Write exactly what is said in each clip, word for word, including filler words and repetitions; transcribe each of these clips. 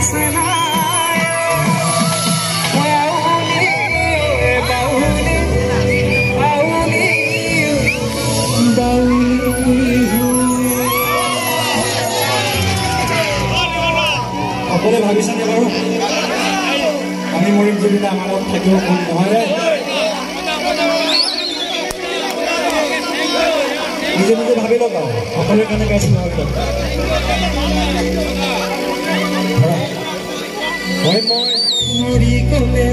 সকলে ভাবিছানে বাৰু আমি মৰিম যদি আমাৰ লগত থাকিব নহয় নিজে নিজে ভাবি লওক সকলোৰে কাৰণে গাইছোঁ মই মই মৰি গ'লে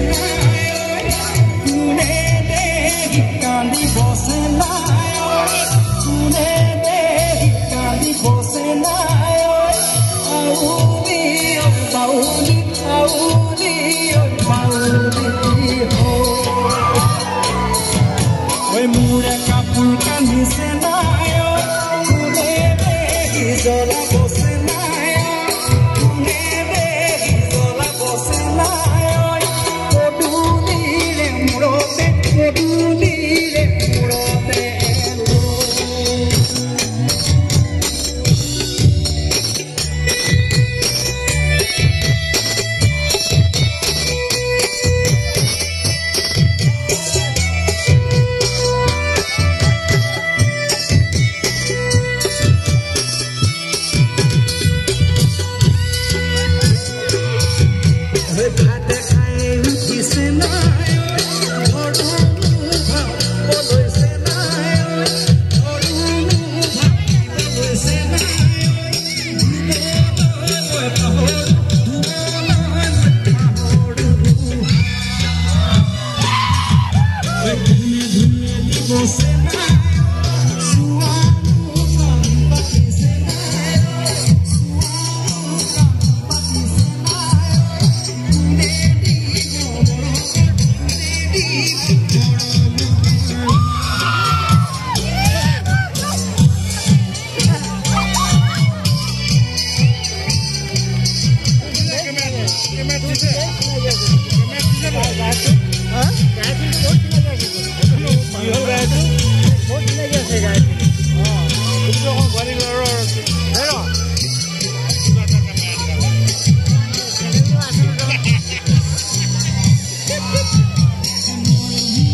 কোনে দে কান্দি বসে নাই কোনে দে কান্দি বসে নাই আউলি আউলি আউলি আউলি ho ওই মুড়ে কাপড় কানিছে নাই কোনে দে জলা বসে নাই কোনে দে জলা বসে নাই কদুলি রে মুড়তে কদুলি রে মুড়তে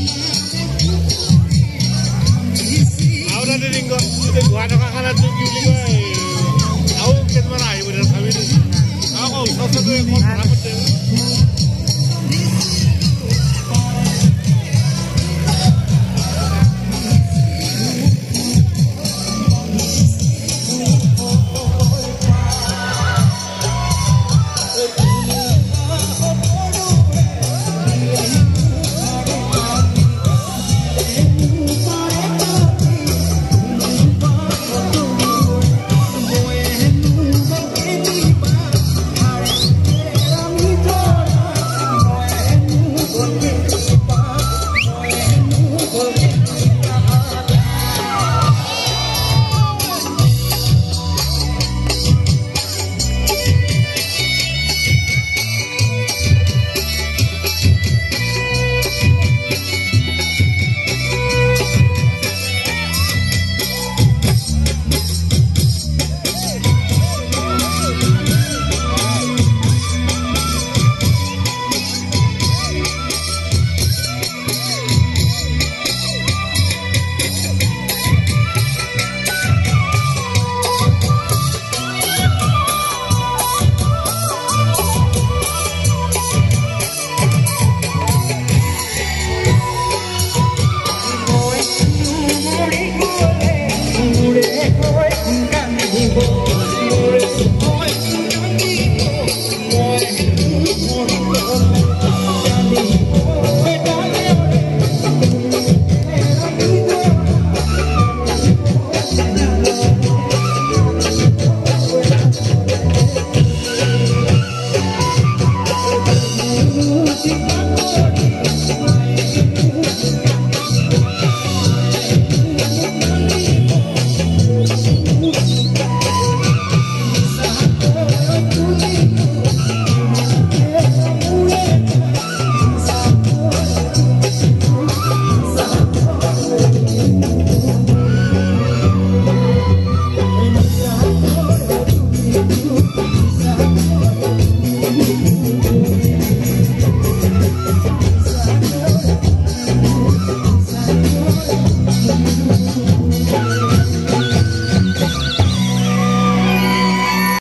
Ahora te digo, te guardo a ganar tu